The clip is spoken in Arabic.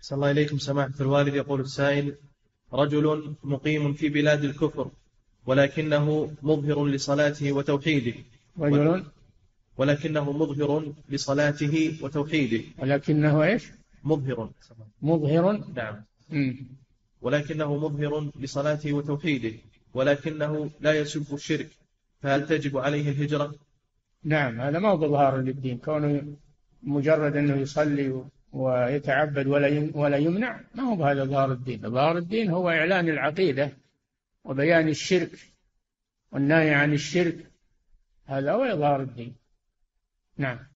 صلى الله إليكم سماحة الوالد. يقول السائل: رجل مقيم في بلاد الكفر ولكنه مظهر لصلاته وتوحيده. رجل ولكنه مظهر لصلاته وتوحيده. ولكنه إيش؟ مظهر. نعم. ولكنه مظهر لصلاته وتوحيده، ولكنه لا يسب الشرك، فهل تجب عليه الهجرة؟ نعم، هذا ما هو إظهار للدين، كونه مجرد أنه يصلي ويتعبد ولا يمنع، ما هو بهذا إظهار الدين. إظهار الدين هو إعلان العقيدة وبيان الشرك والنهي عن الشرك، هذا هو إظهار الدين. نعم.